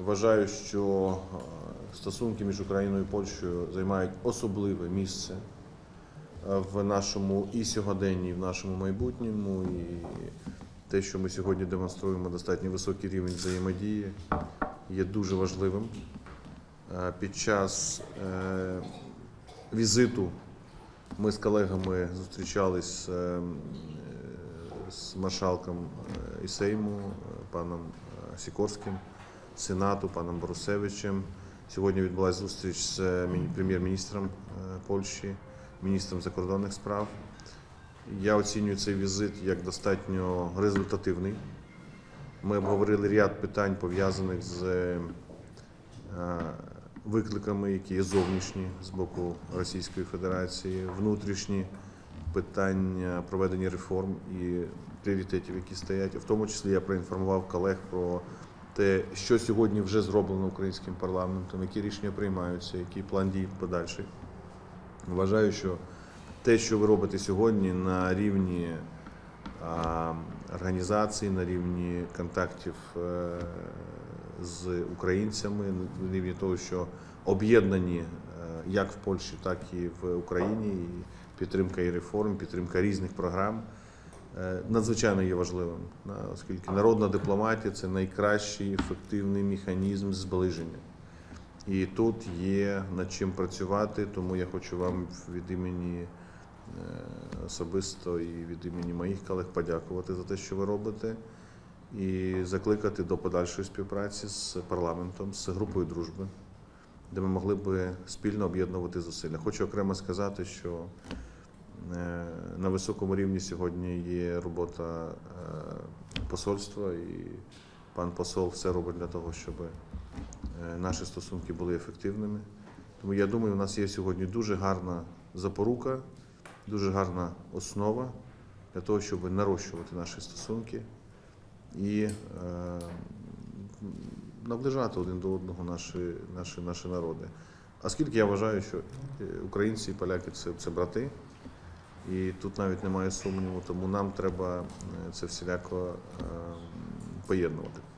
Вважаю, що стосунки між Україною і Польщею займають особливе місце в нашому і сьогоденні, і в нашому майбутньому. І те, що ми сьогодні демонструємо достатньо високий рівень взаємодії, є дуже важливим. Під час візиту ми з колегами зустрічались з маршалком і Сейму, паном Сікорським, Сенату, паном Борусевичем. Сьогодні відбулася зустріч з прем'єр-міністром Польщі, міністром закордонних справ. Я оцінюю цей візит як достатньо результативний. Ми обговорили ряд питань, пов'язаних з викликами, які є зовнішні з боку Російської Федерації, внутрішні питання проведення реформ і пріоритетів, які стоять. В тому числі я проінформував колег про те, що сьогодні вже зроблено українським парламентом, які рішення приймаються, який план дій подальший. Вважаю, що те, що ви робите сьогодні на рівні організації, на рівні контактів з українцями, на рівні того, що об'єднані як в Польщі, так і в Україні, і підтримка і реформ, підтримка різних програм, надзвичайно є важливим, оскільки народна дипломатія – це найкращий ефективний механізм зближення. І тут є над чим працювати, тому я хочу вам від імені особисто і від імені моїх колег подякувати за те, що ви робите, і закликати до подальшої співпраці з парламентом, з групою дружби, де ми могли б спільно об'єднувати зусилля. Хочу окремо сказати, що на високому рівні сьогодні є робота посольства, і пан посол все робить для того, щоб наші стосунки були ефективними. Тому я думаю, у нас є сьогодні дуже гарна запорука, дуже гарна основа для того, щоб нарощувати наші стосунки і наближати один до одного наші народи. Оскільки я вважаю, що українці і поляки – це брати, і тут навіть немає сумніву, тому нам треба це всіляко поєднувати.